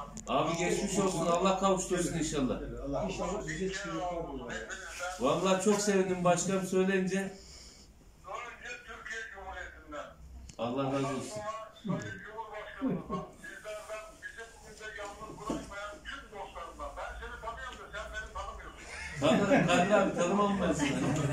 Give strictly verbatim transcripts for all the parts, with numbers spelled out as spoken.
Abi geçmiş olsun. Allah kavuştursun inşallah. İnşallah bize çıkıyor. Vallahi çok sevindim başkanım söyleyince. Önce Türkiye Cumhuriyeti'nden. Allah razı olsun. Sayın Cumhurbaşkanımızdan, sizlerden bizi bugün de yalnız bırakmayan tüm dostlarımdan. Ben seni tanıyorum da sen beni tanımıyorsun. Tanırım Kadir abi, tanımam ben seni.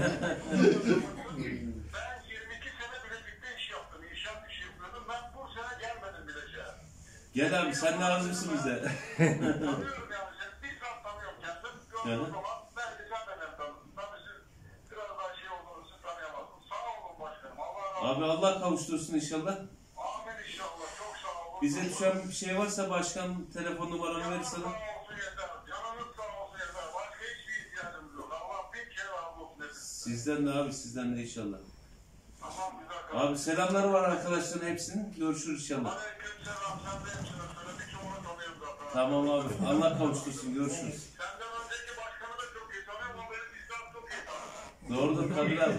Ben yirmi iki sene Bilecik'te iş yaptım, inşaat işi yapıyordum. Ben bu sene gelmedim Bilecik'e. Gel abi, sen lazımsın bize. Tanıyorum yani seni, bizzat tanıyorum kendim. Gördüğüm Hı hı. zaman belki sen de beni tanıdın. Tabii siz biraz daha şey olduğunuzu tanıyamazsın. Sağ olun başkanım, Allah razı olsun. Abi Allah kavuştursun inşallah. Amin inşallah, çok sağ olun. Bize düşen bir şey varsa başkan telefon numaramı Canınız verirsen. sağ olsun yeter. Canınız sağ olsun yeter. Başka hiçbir ihtiyacımız yok. Allah bin kere razı olsun hepinize. Sizden de abi, sizden de inşallah. Tamam güzel kardeşim. Abi selamları var arkadaşların hepsinin. Görüşürüz inşallah. Aleyküm selam. Sen de hepsine söyle. Birçoğunu tanıyorum zaten. Tamam abi. Allah kavuştursun. Görüşürüz. Senden önceki başkanı da çok iyi tanıyorum. O beni bizzat çok iyi tanır. Doğrudur Kadir abi.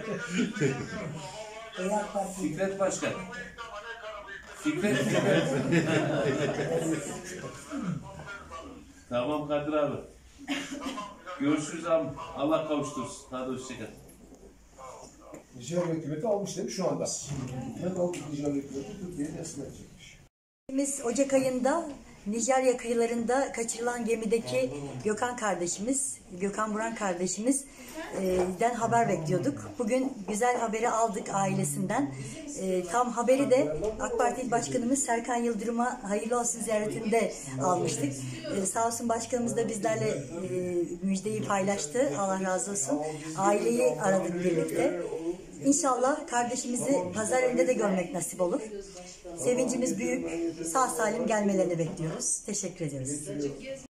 Eğer parti Fikret Başkan. Karabıyık'ta mı ne Karabıyık'ta? Fikret Fikret. Tamam Kadir abi. Görüşürüz abi. Allah kavuştursun. Hadi hoşçakal. Nijerya hükümeti almış değil mi şu anda? Hükümet aldı Nijerya hükümeti Türkiye'ye teslim edecekmiş. Biz Ocak ayında Nijerya kıyılarında kaçırılan gemideki Gökhan kardeşimiz, Gökhan Buran kardeşimizden haber bekliyorduk. Bugün güzel haberi aldık ailesinden. E, tam haberi de AK Parti İl Başkanımız Serkan Yıldırım'a hayırlı olsun ziyaretinde almıştık. E, sağ olsun başkanımız da bizlerle e, müjdeyi paylaştı. Allah razı olsun. Aileyi aradık birlikte. İnşallah kardeşimizi pazar yerinde de görmek nasip olur. Sevincimiz büyük. Sağ salim gelmelerini bekliyoruz. Teşekkür ediyoruz.